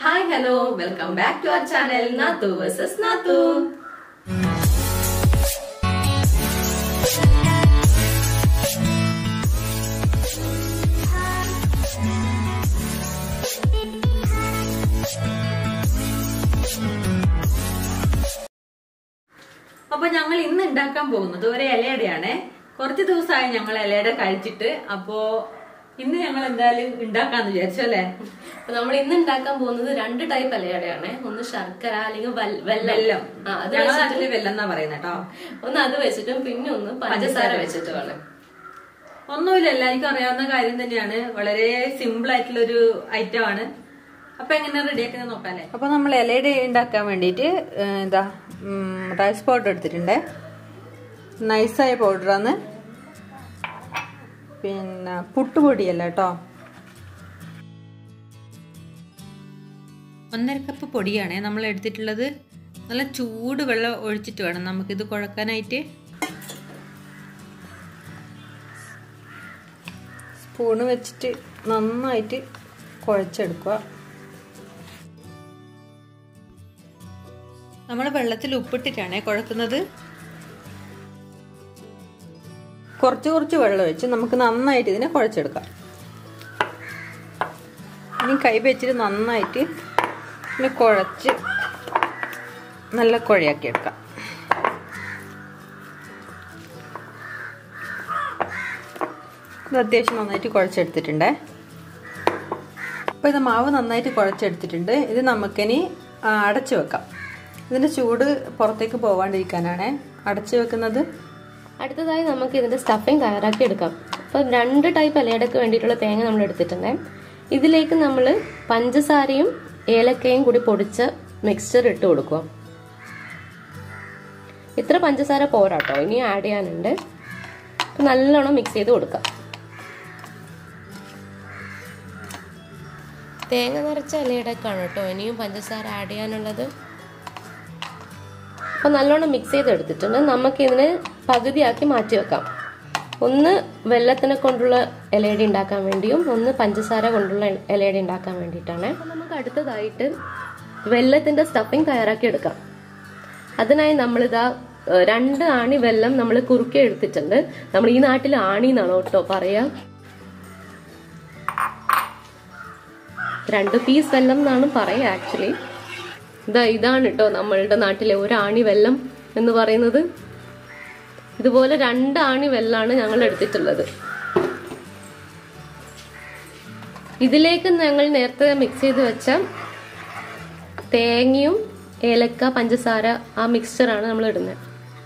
Hi, hello, welcome back to our channel Nathu vs Nathu. അപ്പോൾ ഞങ്ങൾ ഇന്ന് ഉണ്ടാക്കാൻ പോകുന്നത് ഒരു ഇലയടയാണ്. കുറച്ച് ദിവസമായി ഞങ്ങൾ ഇലയട കഴിച്ചിട്ട്. അപ്പോൾ ഇന്ന് ഞങ്ങൾ എന്തായാലും ഉണ്ടാക്കാന്ന് വിചാരിച്ചു അല്ലേ. അപ്പൊ നമ്മൾ ഇന്ന് ഉണ്ടാക്കാൻ പോകുന്നത് രണ്ട് ടൈപ്പ് ഇലയടയാണ്. ഒന്ന് ശർക്കര അല്ലെങ്കിൽ വെല്ലം, വെല്ലം എന്നാ പറയുന്നത് കേട്ടോ. ഒന്ന് അത് വെച്ചിട്ടും പിന്നെ ഒന്ന് പഞ്ചസാര വെച്ചിട്ടുമാണ്. ഒന്നുമില്ല, എല്ലാവർക്കും അറിയാവുന്ന കാര്യം തന്നെയാണ്. വളരെ സിമ്പിൾ ആയിട്ടുള്ള ഒരു ഐറ്റം ആണ്. അപ്പൊ എങ്ങനെ റെഡിയാക്കുന്നത് നോക്കാല്ലേ. അപ്പൊ നമ്മൾ ഇലയട ഉണ്ടാക്കാൻ വേണ്ടിട്ട് റൈസ് പൗഡർ എടുത്തിട്ടുണ്ട്. നൈസായ പൗഡറാണ്. പിന്നെ പുട്ടുപൊടിയല്ല കേട്ടോ. 1.5 കപ്പ് പൊടിയാണ് നമ്മൾ എടുത്തിട്ടുള്ളത്. നല്ല ചൂട് വെള്ളം ഒഴിച്ചിട്ട് വേണം നമുക്കിത് കുഴക്കാനായിട്ട്. സ്പൂണ് വെച്ചിട്ട് നന്നായിട്ട് കുഴച്ചെടുക്കുക. നമ്മൾ വെള്ളത്തിൽ ഉപ്പിട്ടിട്ടാണ് കുഴക്കുന്നത്. കുറച്ച് വെള്ളം ഒഴിച്ച് നമുക്ക് നന്നായിട്ട് ഇതിനെ കുഴച്ചെടുക്കാം. ഇനി കൈ വെച്ചിട്ട് നന്നായിട്ട് ഇതിനെ കുഴച്ച് നല്ല കുഴയാക്കി എടുക്കാം. ഇത് അത്യാവശ്യം നന്നായിട്ട് കുഴച്ചെടുത്തിട്ടുണ്ട്. അപ്പോൾ ഇത് മാവ് നന്നായിട്ട് കുഴച്ചെടുത്തിട്ടുണ്ട്. ഇത് നമുക്കിനി അടച്ചു വെക്കാം. ഇതിൻ്റെ ചൂട് പുറത്തേക്ക് പോകാണ്ടിരിക്കാനാണ് അടച്ചു വെക്കുന്നത്. അടുത്തതായി നമുക്ക് ഇതിന്റെ സ്റ്റഫിങ് തയ്യാറാക്കി എടുക്കാം. അപ്പൊ 2 ടൈപ്പ് ഇലയടക്ക് വേണ്ടിയിട്ടുള്ള തേങ്ങ നമ്മൾ എടുത്തിട്ടുണ്ട്. ഇതിലേക്ക് നമ്മൾ പഞ്ചസാരയും ഏലക്കയും കൂടി പൊടിച്ച മിക്സ്ചർ ഇട്ട് കൊടുക്കുക. ഇത്ര പഞ്ചസാര പോരാട്ടോ, ഇനി ആഡ് ചെയ്യാനുണ്ട്. അപ്പൊ നല്ലോണം മിക്സ് ചെയ്ത് കൊടുക്കാം. തേങ്ങ നിറച്ച ഇലയടക്കാണ് കേട്ടോ ഇനിയും പഞ്ചസാര ആഡ് ചെയ്യാനുള്ളത്. അപ്പൊ നല്ലോണം മിക്സ് ചെയ്തെടുത്തിട്ടുണ്ട്. നമുക്കിതിനെ പകുതിയാക്കി മാറ്റി വെക്കാം. ഒന്ന് വെല്ലത്തിനെ കൊണ്ടുള്ള ഇലയട ഉണ്ടാക്കാൻ വേണ്ടിയും ഒന്ന് പഞ്ചസാര കൊണ്ടുള്ള ഇലയട ഉണ്ടാക്കാൻ വേണ്ടിയിട്ടാണ്. അപ്പൊ നമുക്ക് അടുത്തതായിട്ട് വെല്ലത്തിന്റെ സ്റ്റഫിങ് തയ്യാറാക്കി എടുക്കാം. അതിനായി നമ്മളിതാ 2 ആണി വെല്ലം നമ്മൾ കുറുക്കി എടുത്തിട്ടുണ്ട്. നമ്മൾ ഈ നാട്ടിൽ ആണി എന്നാണോ കേട്ടോ പറയാ. 2 പീസ് വെല്ലം എന്നാണ് പറയാ ആക്ച്വലി. ഇതാണ് കേട്ടോ നമ്മളുടെ നാട്ടിലെ ഒരു ആണി വെല്ലം എന്ന് പറയുന്നത്. ഇതുപോലെ 2 ആണി വെല്ലാണ് ഞങ്ങൾ എടുത്തിട്ടുള്ളത്. ഇതിലേക്ക് ഞങ്ങൾ നേരത്തെ മിക്സ് ചെയ്ത് വെച്ച തേങ്ങയും ഏലക്ക പഞ്ചസാര ആ മിക്സ്ചറാണ് നമ്മൾ ഇടുന്നത്.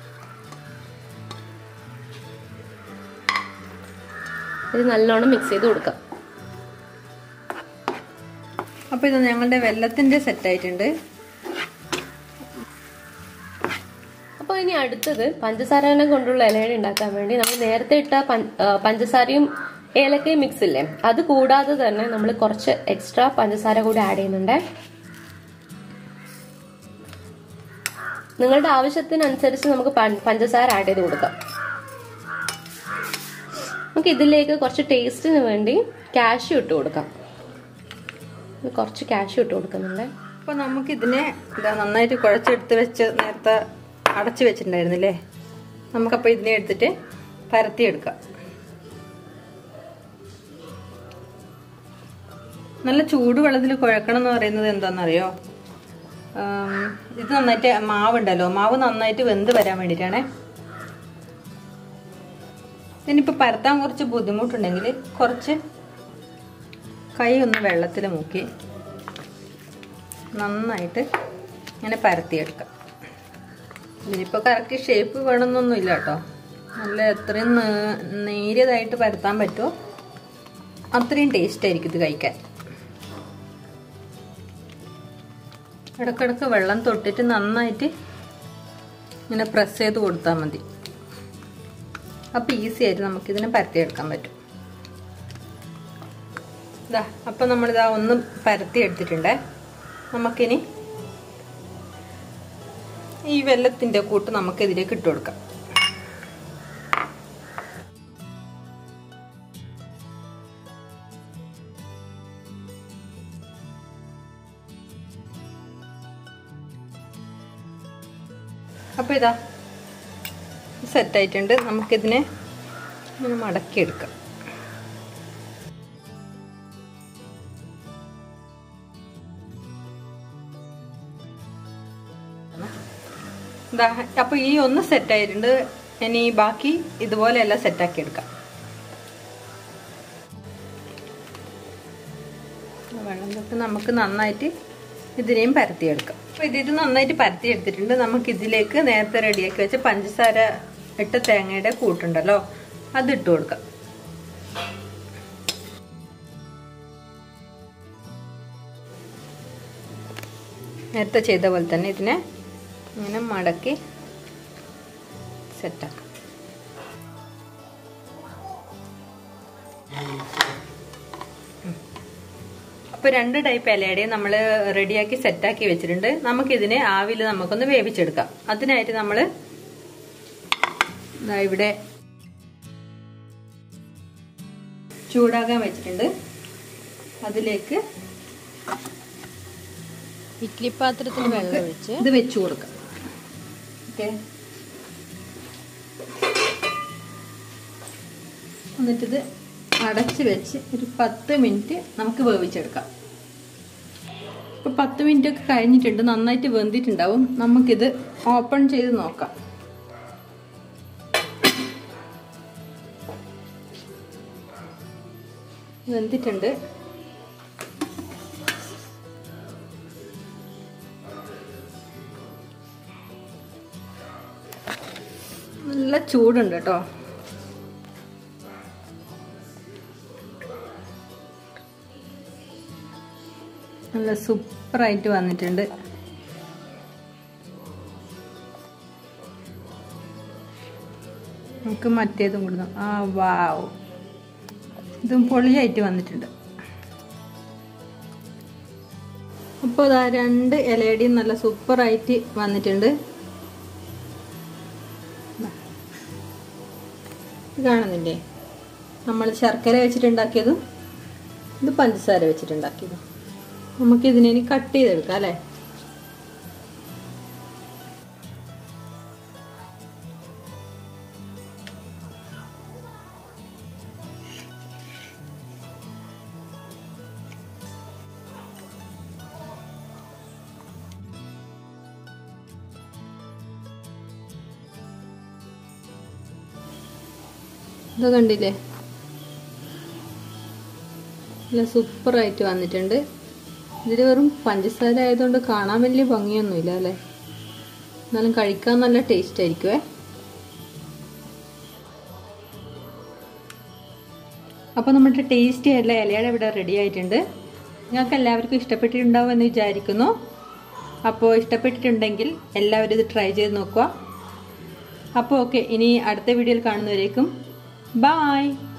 ഇത് നല്ലോണം മിക്സ് ചെയ്ത് കൊടുക്കാം. അപ്പൊ ഇത് ഞങ്ങളുടെ വെല്ലത്തിന്റെ സെറ്റ് ആയിട്ടുണ്ട്. അപ്പോൾ ഇനി അടുത്തത് പഞ്ചസാരനെ കൊണ്ടുള്ള ഇലയട ഉണ്ടാക്കാൻ വേണ്ടി നമ്മൾ നേരത്തെ ഇട്ട പഞ്ചസാരയും ഏലക്കയും മിക്സ് ഇല്ലേ, അത് കൂടാതെ തന്നെ നമ്മൾ കുറച്ച് എക്സ്ട്രാ പഞ്ചസാര കൂടി ആഡ് ചെയ്യുന്നുണ്ട്. നിങ്ങളുടെ ആവശ്യത്തിനനുസരിച്ച് നമുക്ക് പഞ്ചസാര ആഡ് ചെയ്ത് കൊടുക്കാം. നമുക്ക് ഇതിലേക്ക് കുറച്ച് ടേസ്റ്റിന് വേണ്ടി കാഷ്യൂ ഇട്ട് കൊടുക്കാം. കുറച്ച് കാഷ്യൂ ഇട്ട് കൊടുക്കുന്നുണ്ട്. അപ്പൊ നമുക്ക് ഇതിനെ നന്നായിട്ട് കുഴച്ചെടുത്ത് വെച്ച് നേരത്തെ അടച്ചു വെച്ചിട്ടുണ്ടായിരുന്നില്ലേ, നമുക്കപ്പോൾ ഇതിനെ എടുത്തിട്ട് പരത്തിയെടുക്കാം. നല്ല ചൂടുവെള്ളത്തിൽ കുഴക്കണം എന്ന് പറയുന്നത് എന്താണെന്നറിയോ, ഇത് നന്നായിട്ട് മാവുണ്ടല്ലോ, മാവ് നന്നായിട്ട് വെന്ത് വരാൻ വേണ്ടിയിട്ടാണ്. ഇനിയിപ്പോൾ പരത്താൻ കുറച്ച് ബുദ്ധിമുട്ടുണ്ടെങ്കിൽ കുറച്ച് കൈ ഒന്ന് വെള്ളത്തിൽ മുക്കി നന്നായിട്ട് ഇങ്ങനെ പരത്തിയെടുക്കാം. ഇതിനിപ്പോൾ കറക്റ്റ് ഷേപ്പ് വേണമെന്നൊന്നുമില്ല കേട്ടോ. നല്ല എത്രയും നേരിയതായിട്ട് പരത്താൻ പറ്റുമോ അത്രയും ടേസ്റ്റ് ആയിരിക്കും ഇത് കഴിക്കാൻ. ഇടയ്ക്കിടയ്ക്ക് വെള്ളം തൊട്ടിട്ട് നന്നായിട്ട് ഇങ്ങനെ പ്രസ് ചെയ്ത് കൊടുത്താൽ മതി. അപ്പോൾ ഈസി ആയിട്ട് നമുക്കിതിനെ പരത്തിയെടുക്കാൻ പറ്റും. അപ്പം നമ്മളിതാ ഒന്ന് പരത്തിയെടുത്തിട്ടുണ്ട്. നമുക്കിനി ഈ വെല്ലത്തിൻ്റെ കൂട്ട് നമുക്ക് ഇതിലേക്ക് ഇട്ട് കൊടുക്കാം. അപ്പോൾ ഇതാ സെറ്റായിട്ടുണ്ട്. നമുക്കിതിനെ ഇങ്ങനെ മടക്കിയെടുക്കാം. ഇതാ അപ്പോൾ ഈ ഒന്ന് സെറ്റായിട്ടുണ്ട്. ഇനി ബാക്കി ഇതുപോലെയെല്ലാം സെറ്റാക്കി എടുക്കാം. വെള്ളം തൊട്ട് നമുക്ക് നന്നായിട്ട് ഇതിനെയും പരത്തിയെടുക്കാം. അപ്പോൾ ഇത് നന്നായിട്ട് പരത്തിയെടുത്തിട്ടുണ്ട്. നമുക്കിതിലേക്ക് നേരത്തെ റെഡിയാക്കി വെച്ച പഞ്ചസാര ഇട്ട തേങ്ങയുടെ കൂട്ടുണ്ടല്ലോ, അതിട്ട് കൊടുക്കാം. നേരത്തെ ചെയ്ത പോലെ തന്നെ ഇതിനെ ഇങ്ങനെ മടക്കി സെറ്റാക്കാം. അപ്പോൾ 2 ടൈപ്പ് ഇലയടയും നമ്മൾ റെഡിയാക്കി സെറ്റാക്കി വെച്ചിട്ടുണ്ട്. നമുക്കിതിനെ ആവിയിൽ നമുക്കൊന്ന് വേവിച്ചെടുക്കാം. അതിനായിട്ട് നമ്മൾ ഇവിടെ ചൂടാകാൻ വെച്ചിട്ടുണ്ട്. അതിലേക്ക് ഇഡ്ഡലി പാത്രത്തിൽ വെള്ളം ഒഴിച്ച് ഇത് വെച്ചു കൊടുക്കാം. ഓക്കെ, എന്നിട്ടിത് അടച്ച് വെച്ച് ഒരു 10 മിനിറ്റ് നമുക്ക് വേവിച്ചെടുക്കാം. ഇപ്പോൾ 10 മിനിറ്റ് ഒക്കെ കഴിഞ്ഞിട്ടുണ്ട്. നന്നായിട്ട് വെന്തിട്ടുണ്ടാവും. നമുക്കിത് ഓപ്പൺ ചെയ്ത് നോക്കാം. വെന്തിട്ടുണ്ട്. നല്ല ചൂടുണ്ട് കേട്ടോ. നല്ല സൂപ്പറായിട്ട് വന്നിട്ടുണ്ട്. നമുക്ക് മറ്റേതും കൊടുക്കാം. ആ വാവ്, ഇതും പൊളിയായിട്ട് വന്നിട്ടുണ്ട്. അപ്പോൾ ഇതാ 2 ഇലയടയും നല്ല സൂപ്പറായിട്ട് വന്നിട്ടുണ്ട്. കാണുന്നില്ലേ, നമ്മൾ ശർക്കര വെച്ചിട്ടുണ്ടാക്കിയതും ഇത് പഞ്ചസാര വെച്ചിട്ടുണ്ടാക്കിയതും. നമുക്കിതിനെ കട്ട് ചെയ്തെടുക്കാം അല്ലേ. ഇത് കണ്ടില്ലേ, നല്ല സൂപ്പറായിട്ട് വന്നിട്ടുണ്ട്. ഇതിൽ വെറും പഞ്ചസാര ആയതുകൊണ്ട് കാണാൻ വലിയ ഭംഗിയൊന്നുമില്ല അല്ലേ, എന്നാലും കഴിക്കാൻ നല്ല ടേസ്റ്റ് ആയിരിക്കുമേ. അപ്പോൾ നമ്മുടെ ടേസ്റ്റി ആയിട്ടുള്ള ഇലയട ഇവിടെ റെഡി ആയിട്ടുണ്ട്. നിങ്ങൾക്ക് എല്ലാവർക്കും ഇഷ്ടപ്പെട്ടിട്ടുണ്ടാവും എന്ന് വിചാരിക്കുന്നു. അപ്പോൾ ഇഷ്ടപ്പെട്ടിട്ടുണ്ടെങ്കിൽ എല്ലാവരും ഇത് ട്രൈ ചെയ്ത് നോക്കുക. അപ്പോൾ ഓക്കെ, ഇനി അടുത്ത വീഡിയോയിൽ കാണുന്നവരേക്കും ബൈ.